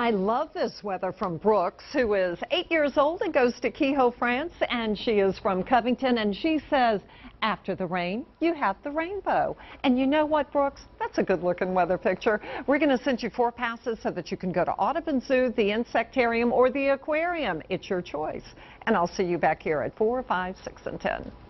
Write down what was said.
I love this weather from Brooks, who is 8 years old and goes to Kehoe, France, and she is from Covington, and she says, after the rain, you have the rainbow. And you know what, Brooks? That's a good-looking weather picture. We're going to send you 4 passes so that you can go to Audubon Zoo, the Insectarium, or the aquarium. It's your choice. And I'll see you back here at 4, 5, 6, and 10.